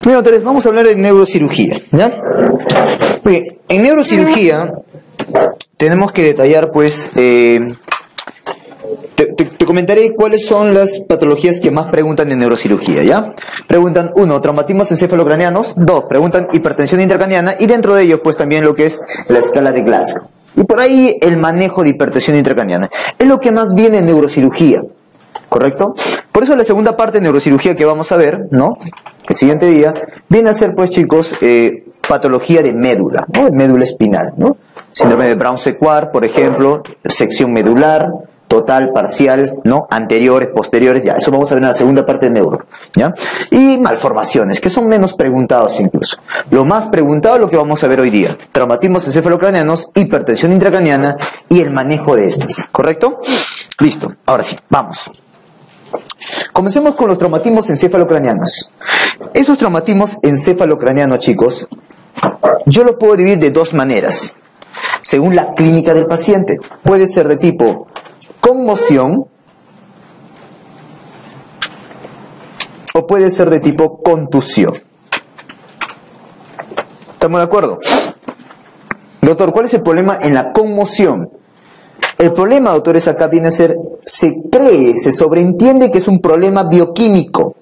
Bueno, doctores, vamos a hablar de neurocirugía, ¿ya? Bien, en neurocirugía tenemos que detallar, pues, te comentaré cuáles son las patologías que más preguntan en neurocirugía, ¿ya? Preguntan, 1, traumatismos encefalocraneanos; 2, preguntan hipertensión intracraniana, y dentro de ellos, pues, también lo que es la escala de Glasgow. Y por ahí el manejo de hipertensión intracraniana. Es lo que más viene en neurocirugía, ¿correcto? Por eso la segunda parte de neurocirugía que vamos a ver, ¿no?, el siguiente día, viene a ser, pues, chicos, patología de médula, ¿no?, de médula espinal, ¿no? Síndrome de Brown-Séquard, por ejemplo, sección medular, total, parcial, ¿no?, anteriores, posteriores, ya, eso vamos a ver en la segunda parte de neuro, ¿ya? Y malformaciones, que son menos preguntados incluso. Lo más preguntado es lo que vamos a ver hoy día: traumatismos encefalocraneanos, hipertensión intracraniana y el manejo de estas, ¿correcto? Listo, ahora sí, vamos. Comencemos con los traumatismos encefalocraneanos. Esos traumatismos encefalocraneanos, chicos, yo los puedo dividir de dos maneras, según la clínica del paciente. Puede ser de tipo conmoción o puede ser de tipo contusión. ¿Estamos de acuerdo? Doctor, ¿cuál es el problema en la conmoción? El problema, doctores, acá viene a ser, se cree, se sobreentiende que es un problema bioquímico.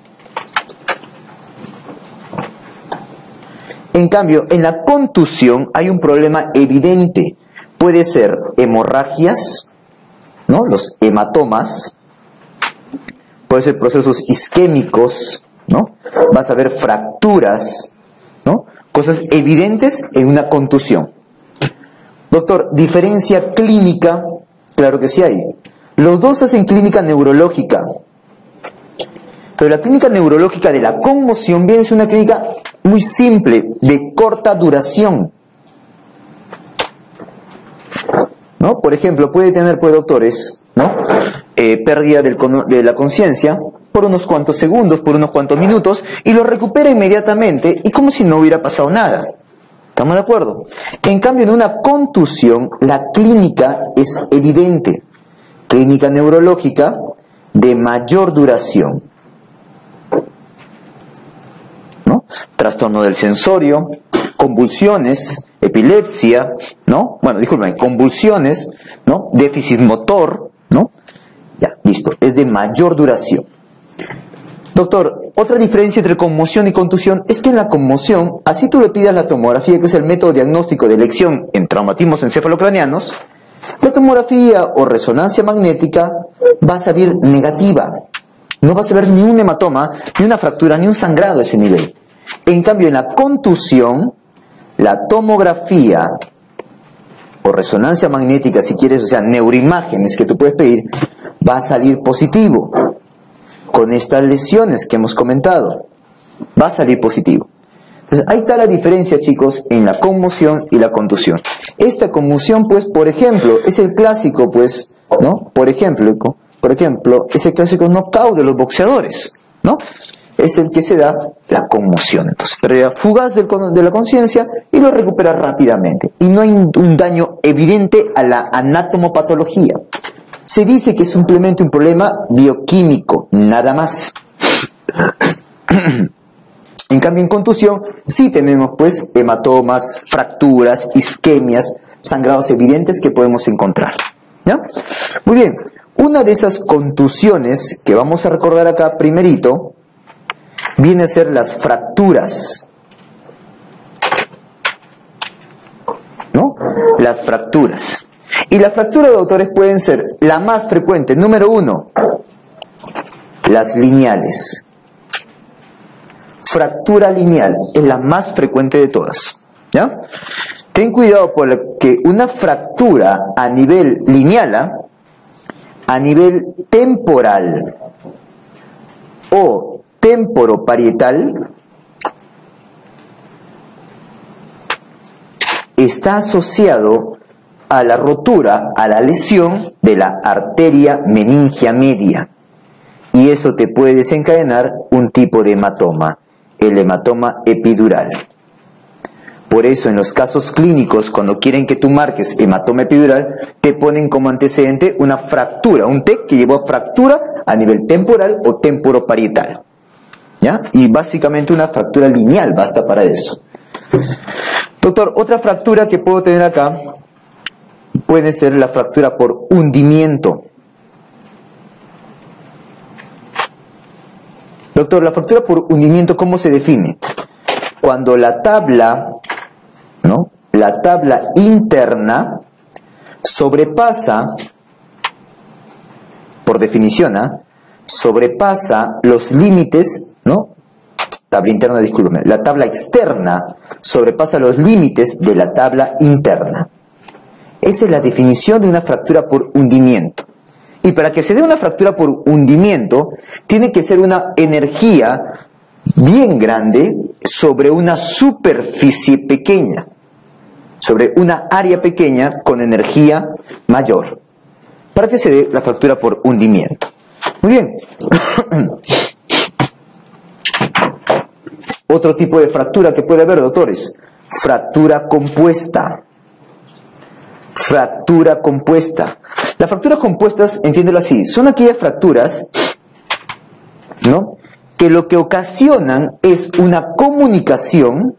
En cambio, en la contusión hay un problema evidente. Puede ser hemorragias, ¿no?, los hematomas, puede ser procesos isquémicos, ¿no?, vas a ver fracturas, ¿no?, cosas evidentes en una contusión. Doctor, ¿diferencia clínica? Claro que sí hay. Los dos hacen clínica neurológica, pero la clínica neurológica de la conmoción viene a ser una clínica muy simple, de corta duración, ¿no? Por ejemplo, puede tener, pues, doctores, ¿no?, pérdida de la conciencia por unos cuantos segundos, por unos cuantos minutos, y lo recupera inmediatamente, y como si no hubiera pasado nada. ¿Estamos de acuerdo? En cambio, en una contusión, la clínica es evidente. Clínica neurológica de mayor duración, ¿no? Trastorno del sensorio, convulsiones, epilepsia, ¿no? Bueno, disculpen, convulsiones, ¿no?, déficit motor, ¿no? Ya, listo, es de mayor duración. Doctor, otra diferencia entre conmoción y contusión es que en la conmoción, así tú le pidas la tomografía, que es el método diagnóstico de elección en traumatismos encefalocraneanos, la tomografía o resonancia magnética va a salir negativa. No vas a ver ni un hematoma, ni una fractura, ni un sangrado a ese nivel. En cambio, en la contusión, la tomografía o resonancia magnética, si quieres, o sea, neuroimágenes que tú puedes pedir, va a salir positivo. Con estas lesiones que hemos comentado, va a salir positivo. Entonces, ahí está la diferencia, chicos, en la conmoción y la contusión. Esta conmoción, pues, por ejemplo, es el clásico, pues, ¿no? Por ejemplo, es el clásico knockout de los boxeadores, ¿no? Es el que se da la conmoción. Entonces, pérdida fugaz de la conciencia y lo recupera rápidamente. Y no hay un daño evidente a la anatomopatología. Se dice que es simplemente un problema bioquímico, nada más. En cambio, en contusión sí tenemos, pues, hematomas, fracturas, isquemias, sangrados evidentes que podemos encontrar, ¿ya? Muy bien, una de esas contusiones que vamos a recordar acá primerito viene a ser las fracturas, ¿no? Las fracturas. Y las fracturas, doctores, pueden ser la más frecuente. Número 1, las lineales. Fractura lineal es la más frecuente de todas, ¿ya? Ten cuidado porque una fractura a nivel lineal, a nivel temporal o temporoparietal, está asociado a la rotura, a la lesión de la arteria meningia media. Y eso te puede desencadenar un tipo de hematoma, el hematoma epidural. Por eso en los casos clínicos, cuando quieren que tú marques hematoma epidural, te ponen como antecedente una fractura, un TEC que llevó a fractura a nivel temporal o temporoparietal. ¿ya? Y básicamente una fractura lineal basta para eso. Doctor, otra fractura que puedo tener acá puede ser la fractura por hundimiento. Doctor, la fractura por hundimiento, ¿cómo se define? Cuando la tabla, ¿no?, la tabla interna sobrepasa, por definición, sobrepasa los límites, ¿no? Tabla interna, discúlpeme. La tabla externa sobrepasa los límites de la tabla interna. Esa es la definición de una fractura por hundimiento. Y para que se dé una fractura por hundimiento, tiene que ser una energía bien grande sobre una superficie pequeña, sobre una área pequeña con energía mayor, para que se dé la fractura por hundimiento. Muy bien. Otro tipo de fractura que puede haber, doctores, fractura compuesta. Fractura compuesta. Las fracturas compuestas, entiéndelo así, son aquellas fracturas, ¿no?, que lo que ocasionan es una comunicación,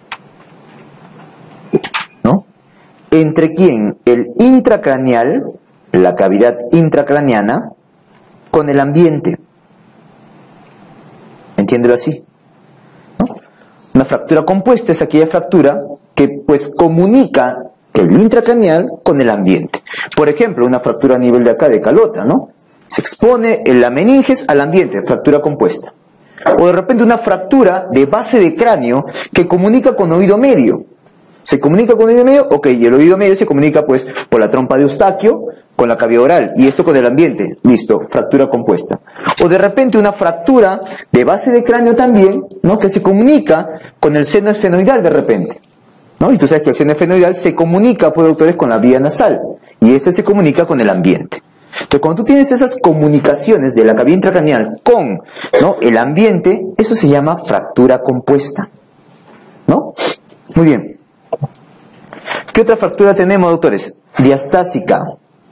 ¿no?, entre quién, el intracraneal, la cavidad intracraneana, con el ambiente. Entiéndelo así, ¿no? Una fractura compuesta es aquella fractura que pues comunica el intracraneal con el ambiente. Por ejemplo, una fractura a nivel de acá de calota, ¿no? Se expone la meninges al ambiente, fractura compuesta. O de repente una fractura de base de cráneo que comunica con oído medio. ¿Se comunica con oído medio? Ok, y el oído medio se comunica pues por la trompa de Eustaquio con la cavidad oral, y esto con el ambiente. Listo, fractura compuesta. O de repente una fractura de base de cráneo también, ¿no?, que se comunica con el seno esfenoidal de repente, ¿no? Y tú sabes que el seno esfenoidal se comunica, pues, doctores, con la vía nasal, y este se comunica con el ambiente. Entonces, cuando tú tienes esas comunicaciones de la cavidad intracraneal con, ¿no?, el ambiente, eso se llama fractura compuesta, ¿no? Muy bien. ¿Qué otra fractura tenemos, doctores? Diastásica.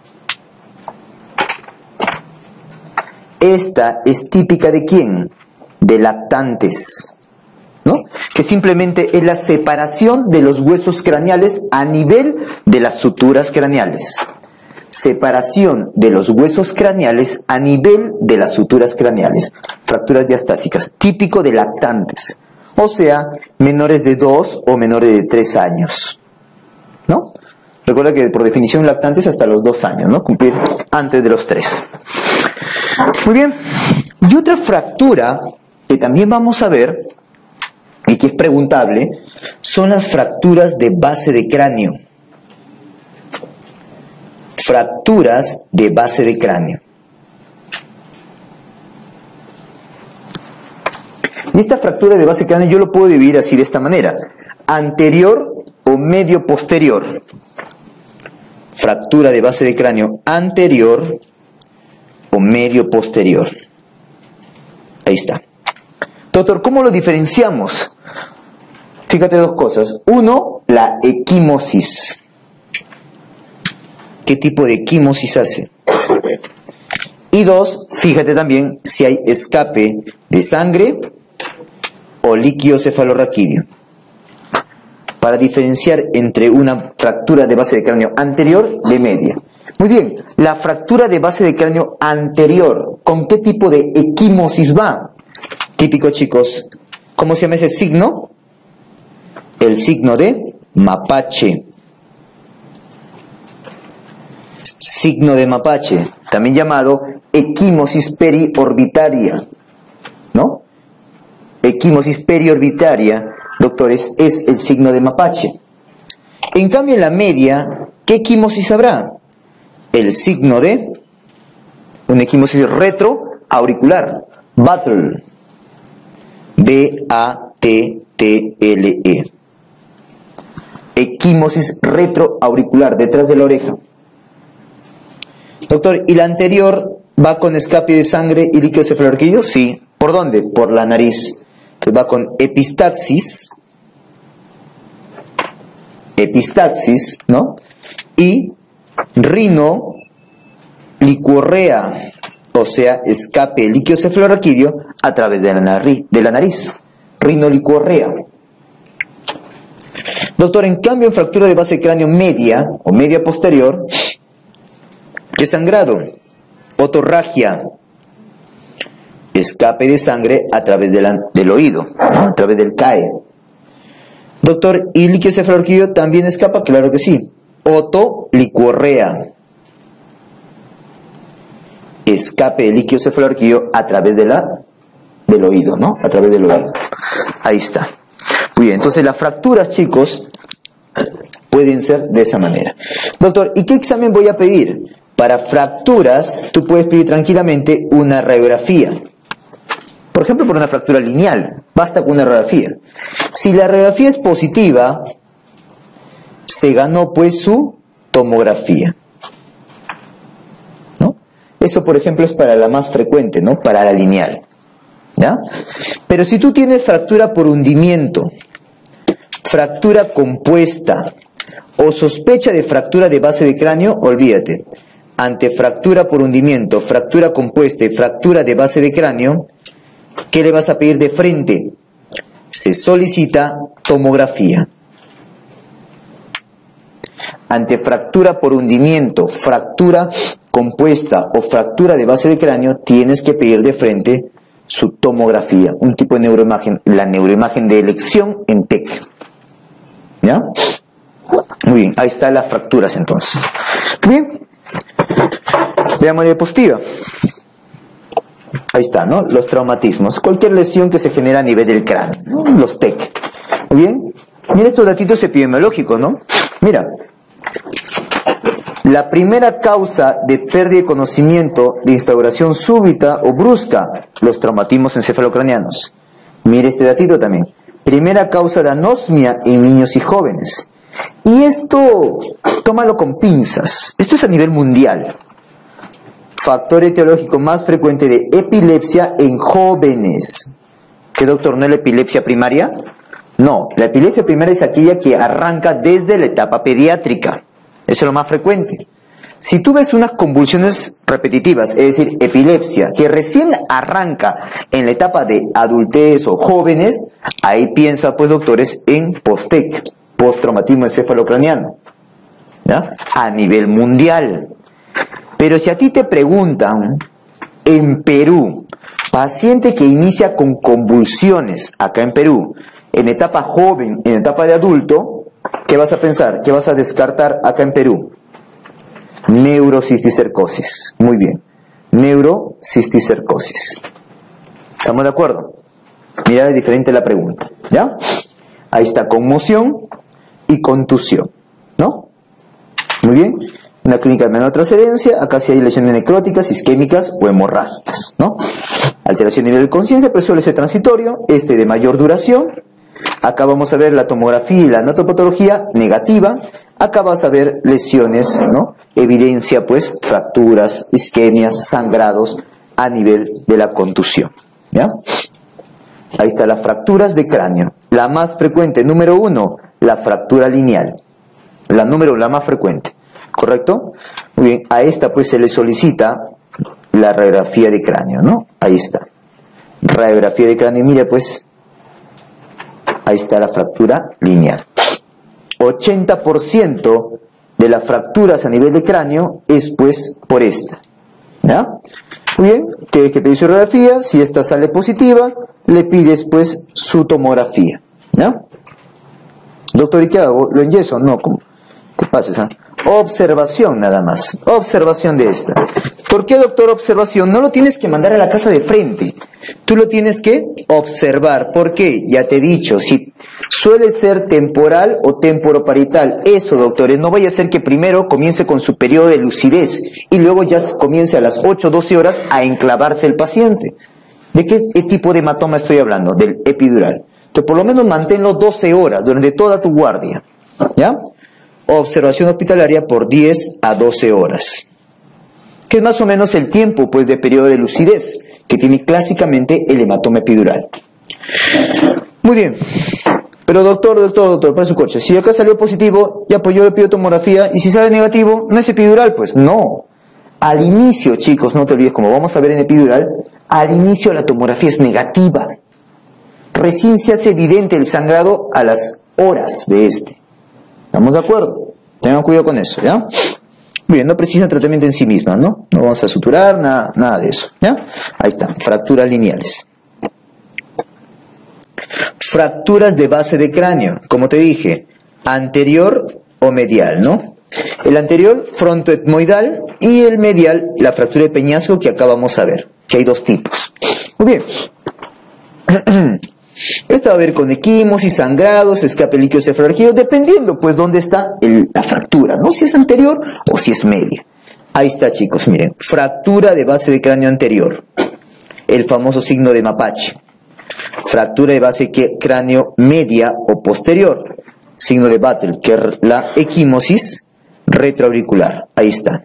Esta es típica ¿de quién? De lactantes, ¿no? Que simplemente es la separación de los huesos craneales a nivel de las suturas craneales. Separación de los huesos craneales a nivel de las suturas craneales. Fracturas diastásicas, típico de lactantes. O sea, menores de 2 o menores de 3 años, ¿no? Recuerda que por definición lactantes hasta los 2 años, ¿no? Cumplir antes de los 3. Muy bien. Y otra fractura que también vamos a ver y que es preguntable son las fracturas de base de cráneo. Fracturas de base de cráneo. Y esta fractura de base de cráneo yo lo puedo dividir así de esta manera: anterior o medio posterior. Fractura de base de cráneo anterior o medio posterior. Ahí está. Doctor, ¿cómo lo diferenciamos? Fíjate dos cosas. Uno, la equimosis. ¿Qué tipo de equimosis hace? Y dos, fíjate también si hay escape de sangre o líquido cefalorraquídeo. Para diferenciar entre una fractura de base de cráneo anterior de media. Muy bien, la fractura de base de cráneo anterior, ¿con qué tipo de equimosis va? Típico, chicos, ¿cómo se llama ese signo? El signo de mapache. Signo de mapache, también llamado equimosis periorbitaria, ¿no? Equimosis periorbitaria, doctores, es el signo de mapache. En cambio, en la media, ¿qué equimosis habrá? El signo de una equimosis retroauricular, Battle, B-A-T-T-L-E. Equimosis retroauricular, detrás de la oreja. Doctor, ¿y la anterior va con escape de sangre y líquido cefalorraquídeo? Sí. ¿Por dónde? Por la nariz. Que va con epistaxis, ¿no? Y rinolicorrea, o sea, escape de líquido cefalorraquídeo a través de la nariz. Rinolicorrea. Doctor, en cambio, en fractura de base de cráneo media o media posterior, ¿qué sangrado? Otorragia. Escape de sangre a través del oído, ¿no? A través del CAE. Doctor, ¿y líquido cefalorraquídeo también escapa? Claro que sí. Otolicorrea. Escape de líquido cefalorraquídeo a través del oído, ¿no? A través del oído. Ahí está. Muy bien, entonces las fracturas, chicos, pueden ser de esa manera. Doctor, ¿y qué examen voy a pedir? Para fracturas, tú puedes pedir tranquilamente una radiografía. Por ejemplo, por una fractura lineal, basta con una radiografía. Si la radiografía es positiva, se ganó pues su tomografía, ¿no? Eso, por ejemplo, es para la más frecuente, ¿no? Para la lineal, ¿ya? Pero si tú tienes fractura por hundimiento, fractura compuesta o sospecha de fractura de base de cráneo, olvídate. Ante fractura por hundimiento, fractura compuesta y fractura de base de cráneo, ¿qué le vas a pedir de frente? Se solicita tomografía. Ante fractura por hundimiento, fractura compuesta o fractura de base de cráneo, tienes que pedir de frente su tomografía, un tipo de neuroimagen, la neuroimagen de elección en TEC. ¿Ya? Muy bien, ahí están las fracturas entonces. Bien, veamos la diapositiva. Ahí está, ¿no? Los traumatismos, cualquier lesión que se genera a nivel del cráneo, ¿no? Los TEC. Muy bien, mira estos datitos epidemiológicos, ¿no? Mira, la primera causa de pérdida de conocimiento de instauración súbita o brusca, los traumatismos encefalocranianos. Mira este datito también. Primera causa de anosmia en niños y jóvenes. Y esto, tómalo con pinzas. Esto es a nivel mundial. Factor etiológico más frecuente de epilepsia en jóvenes. ¿Qué, doctor? ¿No es la epilepsia primaria? No, la epilepsia primaria es aquella que arranca desde la etapa pediátrica. Eso es lo más frecuente. Si tú ves unas convulsiones repetitivas, es decir, epilepsia, que recién arranca en la etapa de adultez o jóvenes, ahí piensa, pues, doctores, en post-TEC, post-traumatismo encefalocraniano, ¿ya? A nivel mundial. Pero si a ti te preguntan, en Perú, paciente que inicia con convulsiones, acá en Perú, en etapa joven, en etapa de adulto, ¿qué vas a pensar? ¿Qué vas a descartar acá en Perú? Neurocisticercosis. Muy bien. Neurocisticercosis. ¿Estamos de acuerdo? Mira, es diferente la pregunta, ¿ya? Ahí está, conmoción y contusión, ¿no? Muy bien. Una clínica de menor trascendencia, acá sí hay lesiones necróticas, isquémicas o hemorrágicas, ¿no? Alteración de nivel de conciencia, pero suele ser transitorio, de mayor duración. Acá vamos a ver la tomografía y la anatopatología negativa. Acá vas a ver lesiones, ¿no? Evidencia, pues, fracturas, isquemias, sangrados a nivel de la contusión, ¿ya? Ahí están las fracturas de cráneo. La más frecuente, número 1, la fractura lineal. La más frecuente, ¿correcto? Muy bien, a esta pues se le solicita la radiografía de cráneo, ¿no? Ahí está. Radiografía de cráneo, mira pues, ahí está la fractura lineal. 80% de las fracturas a nivel de cráneo es pues por esta, ¿ya? Muy bien, tienes que pedir su radiografía, si esta sale positiva, le pides pues su tomografía, ¿ya? Doctor, ¿y qué hago? ¿Lo enyeso? No, ¿cómo te pases? Observación nada más, observación de esta. ¿Por qué, doctor, observación? No lo tienes que mandar a la casa de frente, tú lo tienes que observar. ¿Por qué? Ya te he dicho, si suele ser temporal o temporoparietal. Eso, doctores, no vaya a ser que primero comience con su periodo de lucidez y luego ya comience a las 8 o 12 horas a enclavarse el paciente. ¿De qué tipo de hematoma estoy hablando? Del epidural. Entonces, por lo menos manténlo 12 horas durante toda tu guardia, ¿ya? Observación hospitalaria por 10 a 12 horas. Que es más o menos el tiempo, pues, de periodo de lucidez que tiene clásicamente el hematoma epidural. Muy bien. Pero doctor, para su coche, si acá salió positivo, ya pues yo le pido tomografía, y si sale negativo, ¿no es epidural? Pues no. Al inicio, chicos, no te olvides, como vamos a ver en epidural, Al inicio la tomografía es negativa. Recién se hace evidente el sangrado a las horas de este. ¿Estamos de acuerdo? Tengan cuidado con eso, ¿ya? Bien, no precisan tratamiento en sí mismas, ¿no? No vamos a suturar, nada de eso, ¿ya? Ahí están, fracturas lineales. Fracturas de base de cráneo, como te dije, anterior o medial, ¿no? El anterior, frontoetmoidal, y el medial, la fractura de peñasco que acá vamos a ver, que hay dos tipos. Muy bien. Esta va a ver con equimosis, sangrados, escape líquido cefalorraquídeo, dependiendo pues dónde está la fractura, ¿no? Si es anterior o si es media. Ahí está, chicos, miren, fractura de base de cráneo anterior, el famoso signo de mapache. Fractura de base de cráneo media o posterior, signo de Battle, que es la equimosis retroauricular. Ahí está.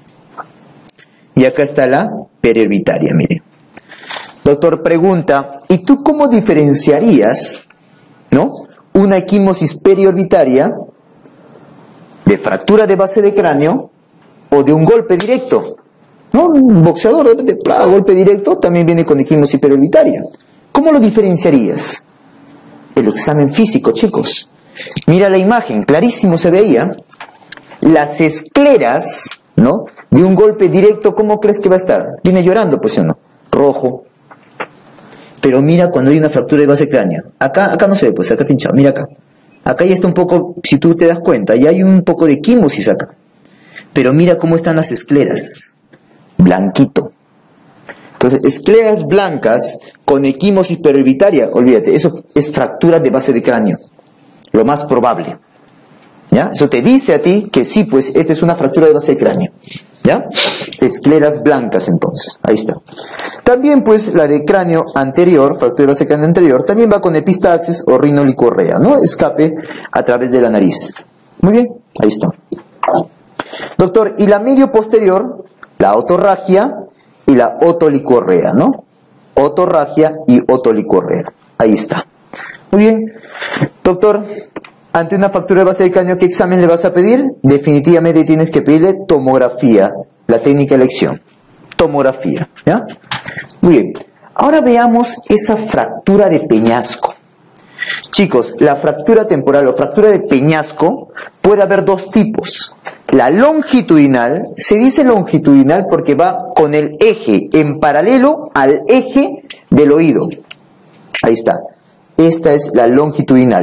Y acá está la periorbitaria, miren. Doctor pregunta, ¿y tú cómo diferenciarías, ¿no?, una equimosis periorbitaria de fractura de base de cráneo o de un golpe directo? ¿No? Un boxeador, de repente, golpe directo, también viene con equimosis periorbitaria. ¿Cómo lo diferenciarías? El examen físico, chicos. Mira la imagen, clarísimo se veía. Las escleras, ¿no?, de un golpe directo, ¿cómo crees que va a estar? Viene llorando, pues, ¿o no? Rojo. Pero mira cuando hay una fractura de base de cráneo. Acá no se ve, pues, acá está hinchado. Mira acá. Acá ya está un poco, si tú te das cuenta, ya hay un poco de equimosis acá. Pero mira cómo están las escleras. Blanquito. Entonces, escleras blancas con equimosis periorbitaria, olvídate, eso es fractura de base de cráneo. Lo más probable. ¿Ya? Eso te dice a ti que sí, pues, esta es una fractura de base de cráneo. ¿Ya? Escleras blancas, entonces. Ahí está. También, pues, la de cráneo anterior, fractura de base de cráneo anterior, también va con epistaxis o rinolicorrea, ¿no? Escape a través de la nariz. Muy bien, ahí está. Doctor, ¿y la medio posterior? La otorragia y la otolicorrea, ¿no? Otorragia y otolicorrea. Ahí está. Muy bien. Doctor, ante una fractura de base de cráneo, ¿qué examen le vas a pedir? Definitivamente tienes que pedirle tomografía, la técnica de elección. Tomografía, ¿ya? Muy bien. Ahora veamos esa fractura de peñasco. Chicos, la fractura temporal o fractura de peñasco puede haber dos tipos. La longitudinal, se dice longitudinal porque va con el eje en paralelo al eje del oído. Ahí está. Esta es la longitudinal.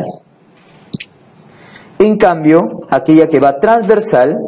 En cambio, aquella que va transversal,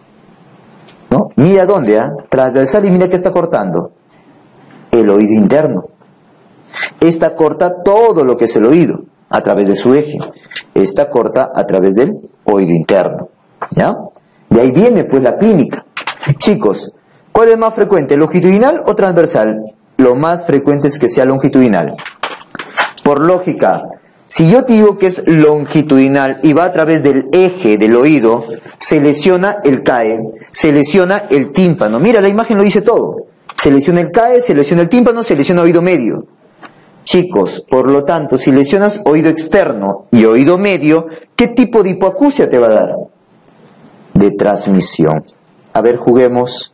¿no? Mira dónde, transversal, y mira que está cortando. El oído interno. Esta corta todo lo que es el oído a través de su eje. Esta corta a través del oído interno. ¿Ya? De ahí viene pues la clínica. Chicos, ¿cuál es más frecuente, longitudinal o transversal? Lo más frecuente es que sea longitudinal. Por lógica, si yo te digo que es longitudinal y va a través del eje del oído, se lesiona el CAE, se lesiona el tímpano. Mira, la imagen lo dice todo. Se lesiona el CAE, se lesiona el tímpano, se lesiona oído medio. Chicos, por lo tanto, si lesionas oído externo y oído medio, ¿qué tipo de hipoacusia te va a dar? De transmisión. A ver, juguemos.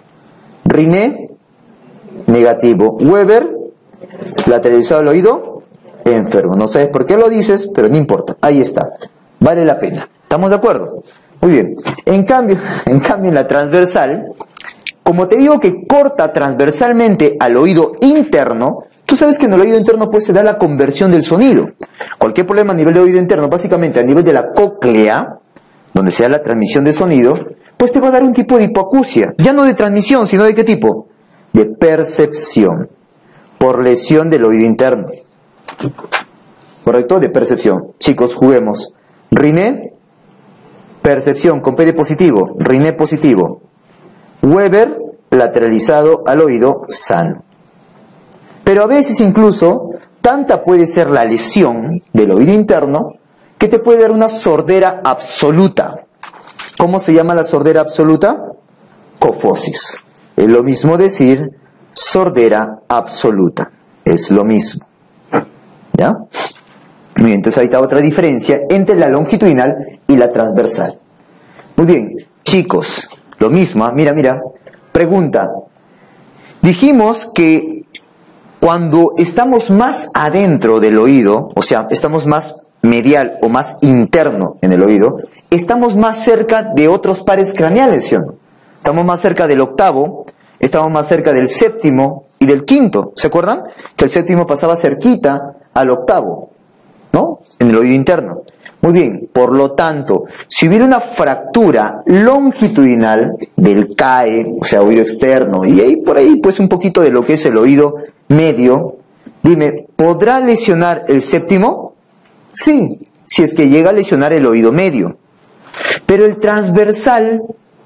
Riné, negativo. Weber, lateralizado al oído, enfermo. No sabes por qué lo dices, pero no importa. Ahí está. Vale la pena. ¿Estamos de acuerdo? Muy bien. En cambio, en la transversal, como te digo que corta transversalmente al oído interno, tú sabes que en el oído interno pues se da la conversión del sonido. Cualquier problema a nivel de oído interno, básicamente a nivel de la cóclea, donde se da la transmisión de sonido, pues te va a dar un tipo de hipoacusia. Ya no de transmisión, sino de qué tipo? De percepción. Por lesión del oído interno. ¿Correcto? De percepción. Chicos, juguemos. Riné, percepción con P de positivo. Riné positivo. Weber, lateralizado al oído, sano. Pero a veces incluso, tanta puede ser la lesión del oído interno, que te puede dar una sordera absoluta. ¿Cómo se llama la sordera absoluta? Cofosis. Es lo mismo decir sordera absoluta. Es lo mismo. ¿Ya? Muy bien, entonces ahí está otra diferencia entre la longitudinal y la transversal. Muy bien, chicos, lo mismo, mira. Pregunta. Dijimos que Cuando estamos más adentro del oído, o sea, estamos más medial o más interno en el oído, estamos más cerca de otros pares craneales, ¿sí o no? Estamos más cerca del octavo, estamos más cerca del séptimo y del quinto. ¿Se acuerdan? Que el séptimo pasaba cerquita al octavo, ¿no? En el oído interno. Muy bien, por lo tanto, si hubiera una fractura longitudinal del CAE, o sea, oído externo, y ahí por ahí pues un poquito de lo que es el oído medio, dime, ¿podrá lesionar el séptimo? Sí, si es que llega a lesionar el oído medio. Pero el transversal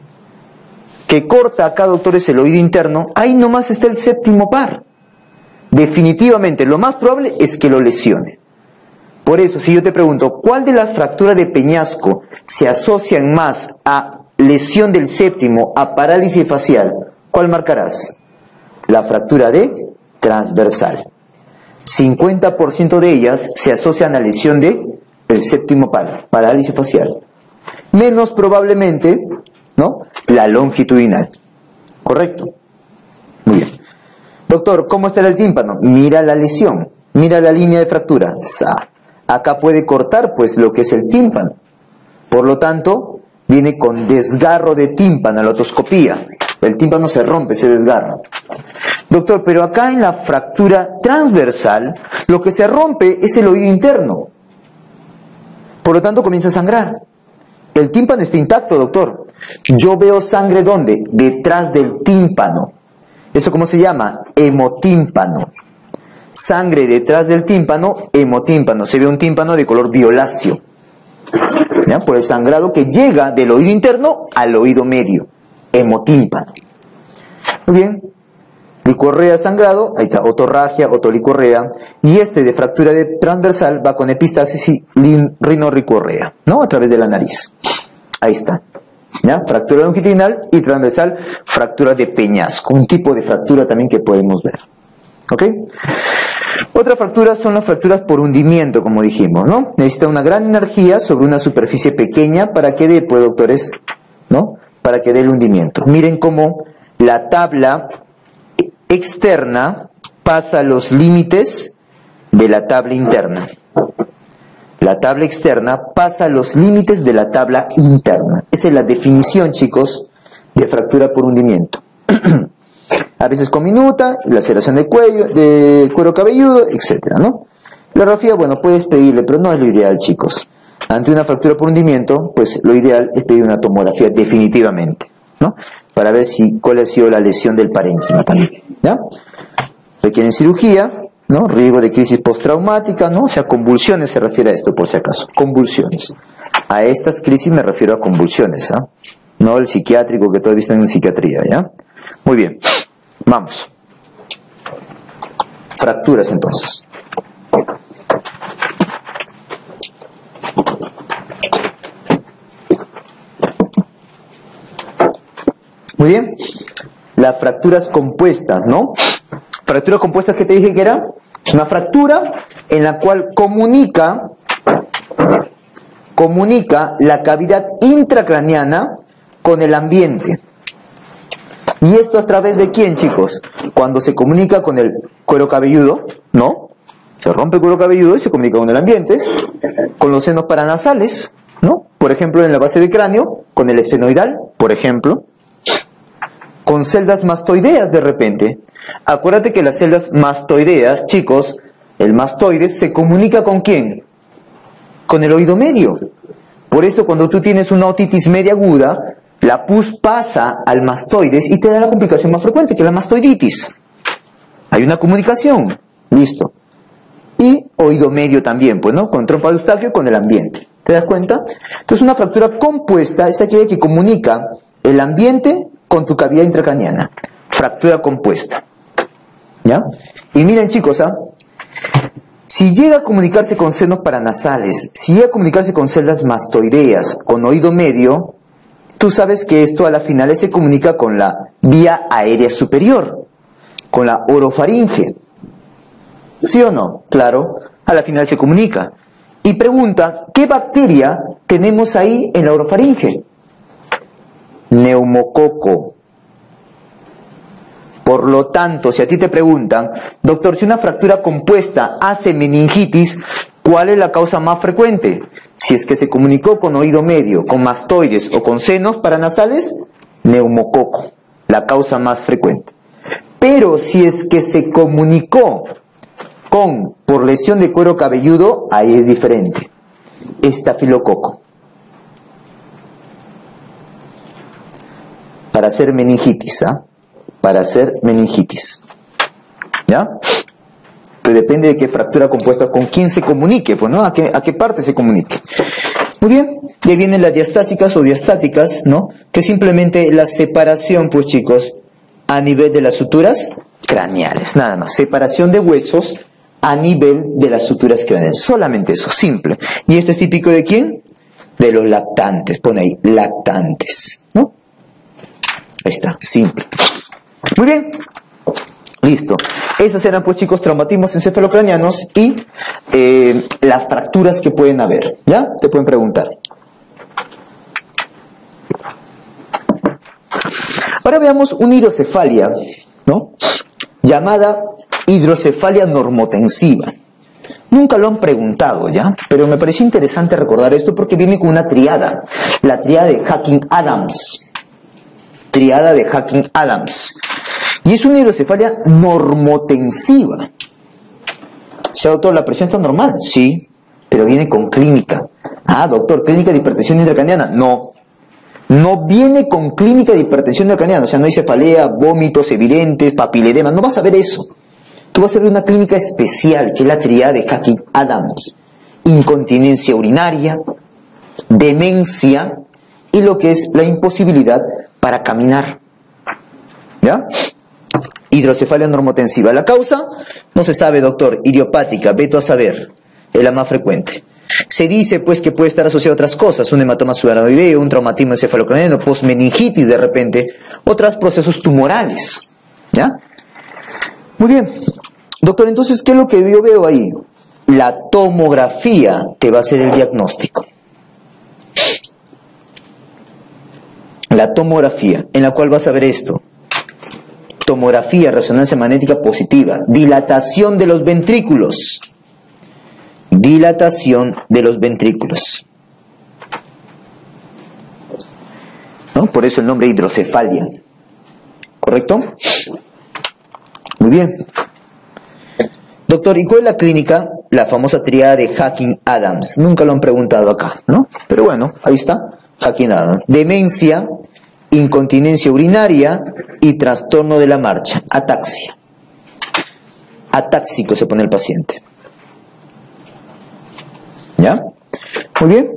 que corta acá, doctores, el oído interno, ahí nomás está el séptimo par. Definitivamente, lo más probable es que lo lesione. Por eso, si yo te pregunto, ¿cuál de las fracturas de peñasco se asocian más a lesión del séptimo, a parálisis facial? ¿Cuál marcarás? La fractura de transversal. 50% de ellas se asocian a lesión de el séptimo par, parálisis facial. Menos probablemente, ¿no?, la longitudinal. ¿Correcto? Muy bien. Doctor, ¿cómo está el tímpano? Mira la lesión, mira la línea de fractura. Acá puede cortar pues lo que es el tímpano. Por lo tanto, viene con desgarro de tímpano, la otoscopía. El tímpano se rompe, se desgarra. Doctor, pero acá en la fractura transversal, lo que se rompe es el oído interno. Por lo tanto, comienza a sangrar. El tímpano está intacto, doctor. Yo veo sangre, ¿dónde? Detrás del tímpano. ¿Eso cómo se llama? Hemotímpano. Sangre detrás del tímpano, hemotímpano. Se ve un tímpano de color violáceo, ¿ya?, por el sangrado que llega del oído interno al oído medio. Hemotímpano. Muy bien. Licorrea sangrado, ahí está, otorragia, otolicorrea. Y este de fractura de transversal va con epistaxis y rinorricorrea, ¿no?, a través de la nariz. Ahí está. ¿Ya? Fractura longitudinal y transversal, fractura de peñasco. Un tipo de fractura también que podemos ver. ¿Ok? Otras fracturas son las fracturas por hundimiento, como dijimos, ¿no? Necesita una gran energía sobre una superficie pequeña para que dé, pues, doctores, ¿no?, para que dé el hundimiento. Miren cómo la tabla externa pasa los límites de la tabla interna. La tabla externa pasa los límites de la tabla interna. Esa es la definición, chicos, de fractura por hundimiento. A veces con minuta, laceración de cuello, de cuero cabelludo, etcétera, ¿no? La radiografía, bueno, puedes pedirle, pero no es lo ideal, chicos. Ante una fractura por hundimiento, pues lo ideal es pedir una tomografía definitivamente, ¿no?, para ver cuál ha sido la lesión del parénquima también, ¿ya? Requieren cirugía, ¿no? Riesgo de crisis postraumática, ¿no? O sea, convulsiones se refiere a esto, por si acaso. Convulsiones. A estas crisis me refiero a convulsiones, ¿ah? No el psiquiátrico que tú has visto en psiquiatría, ¿ya? Muy bien. Vamos. Fracturas, entonces. Muy bien. Las fracturas compuestas, ¿no? Fracturas compuestas, ¿qué te dije que era? Es una fractura en la cual comunica la cavidad intracraneana con el ambiente. ¿Y esto a través de quién, chicos? Cuando se comunica con el cuero cabelludo, ¿no? Se rompe el cuero cabelludo y se comunica con el ambiente, con los senos paranasales, ¿no? Por ejemplo, en la base del cráneo, con el esfenoidal, por ejemplo, con celdas mastoideas de repente. Acuérdate que las celdas mastoideas, chicos, el mastoides se comunica ¿con quién? Con el oído medio. Por eso cuando tú tienes una otitis media aguda, la pus pasa al mastoides y te da la complicación más frecuente, que es la mastoiditis. Hay una comunicación. Listo. Y oído medio también, pues, ¿no? Con trompa de Eustaquio con el ambiente. ¿Te das cuenta? Entonces una fractura compuesta es aquella que comunica el ambiente con tu cavidad intracraneana. Fractura compuesta. ¿Ya? Y miren, chicos, ¿ah? Si llega a comunicarse con senos paranasales, si llega a comunicarse con celdas mastoideas, con oído medio, tú sabes que esto a la final se comunica con la vía aérea superior, con la orofaringe. ¿Sí o no? Claro, a la final se comunica. Y pregunta, ¿qué bacteria tenemos ahí en la orofaringe? Neumococo. Por lo tanto, si a ti te preguntan, doctor, si una fractura compuesta hace meningitis, ¿cuál es la causa más frecuente? Si es que se comunicó con oído medio, con mastoides o con senos paranasales, neumococo, la causa más frecuente. Pero si es que se comunicó por lesión de cuero cabelludo, ahí es diferente. Estafilococo. Para hacer meningitis, ¿ah? Para hacer meningitis. ¿Ya? Que depende de qué fractura compuesta, con quién se comunique, pues, ¿no? A qué parte se comunique. Muy bien, de ahí vienen las diastásicas o diastáticas, ¿no? Que simplemente la separación, pues chicos, a nivel de las suturas craneales, nada más. Separación de huesos a nivel de las suturas craneales. Solamente eso, simple. ¿Y esto es típico de quién? De los lactantes. Pone ahí, lactantes, ¿no? Ahí está, simple. Muy bien. Listo. Esas eran, pues chicos, traumatismos encefalocranianos y las fracturas que pueden haber. ¿Ya? Te pueden preguntar. Ahora veamos una hidrocefalia, ¿no? Llamada hidrocefalia normotensiva. Nunca lo han preguntado, ¿ya? Pero me pareció interesante recordar esto porque viene con una triada. La triada de Hawking-Adams. Triada de Hawking-Adams. Y es una hidrocefalia normotensiva. O sea, doctor, ¿la presión está normal? Sí, pero viene con clínica. Ah, doctor, ¿clínica de hipertensión intracraniana? No. No viene con clínica de hipertensión intracraniana. O sea, no hay cefalea, vómitos evidentes, papiledema. No vas a ver eso. Tú vas a ver una clínica especial, que es la triada de Hawking-Adams. Incontinencia urinaria, demencia y lo que es la imposibilidad para caminar. ¿Ya? Hidrocefalia normotensiva. La causa no se sabe, doctor. Idiopática, veto a saber. Es la más frecuente. Se dice, pues, que puede estar asociado a otras cosas. Un hematoma subaranoideo, un traumatismo encefalocraniano, posmeningitis de repente. Otros procesos tumorales. ¿Ya? Muy bien. Doctor, entonces, ¿qué es lo que yo veo ahí? La tomografía te va a hacer el diagnóstico. La tomografía, en la cual vas a ver esto. Tomografía, resonancia magnética positiva, dilatación de los ventrículos. Dilatación de los ventrículos. ¿No? Por eso el nombre hidrocefalia. ¿Correcto? Muy bien. Doctor, ¿y cuál es la clínica? La famosa triada de Hawking-Adams. Nunca lo han preguntado acá, ¿no? Pero bueno, ahí está. Hawking-Adams. Demencia, incontinencia urinaria y trastorno de la marcha, ataxia. Atáxico se pone el paciente. ¿Ya? Muy bien.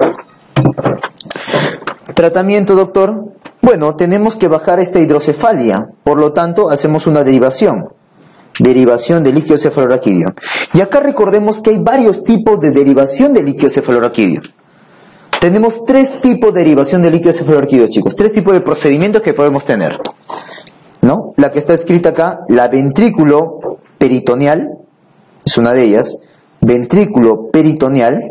Tratamiento, doctor. Bueno, tenemos que bajar esta hidrocefalia, por lo tanto hacemos una derivación. Derivación de líquido cefalorraquídeo. Y acá recordemos que hay varios tipos de derivación de líquido cefalorraquídeo. Tenemos 3 tipos de derivación de líquido cefalorraquídeo, chicos. 3 tipos de procedimientos que podemos tener, ¿no? La que está escrita acá, la ventrículo peritoneal, es una de ellas. Ventrículo peritoneal.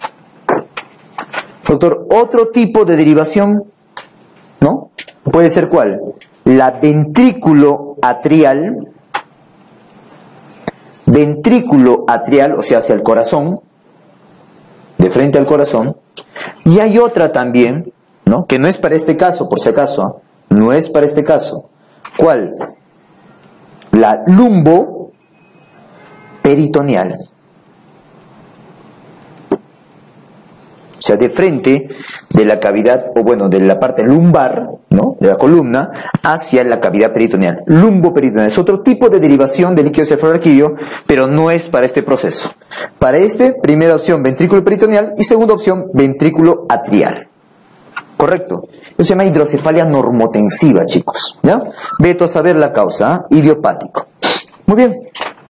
Doctor, otro tipo de derivación, ¿no? Puede ser ¿cuál? La ventrículo atrial. Ventrículo atrial, o sea, hacia el corazón, de frente al corazón. Y hay otra también, ¿no? Que no es para este caso, por si acaso, ¿eh? No es para este caso. ¿Cuál? La lumbo peritoneal. O sea, de frente de la cavidad, o bueno, de la parte lumbar, ¿no? De la columna, hacia la cavidad peritoneal. Lumbo peritoneal. Es otro tipo de derivación de líquido cefalorraquídeo, pero no es para este proceso. Para este, primera opción, ventrículo peritoneal, y segunda opción, ventrículo atrial. ¿Correcto? Eso se llama hidrocefalia normotensiva, chicos. ¿Ya? Veto a saber la causa, ¿eh? Idiopático. Muy bien.